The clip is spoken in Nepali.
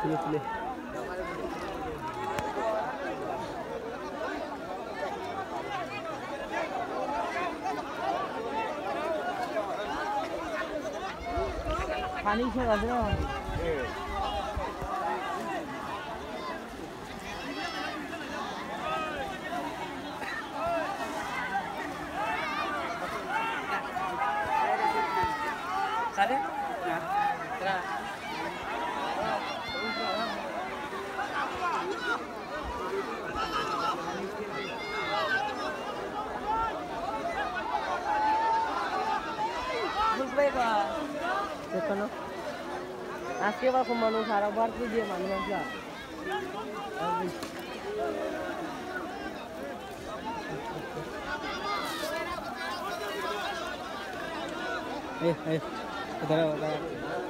Youthly. पानी से गर्दैन साले Sekolah, asli kalau kemana sarang bar tu dia mana mana. Eh, kita dah.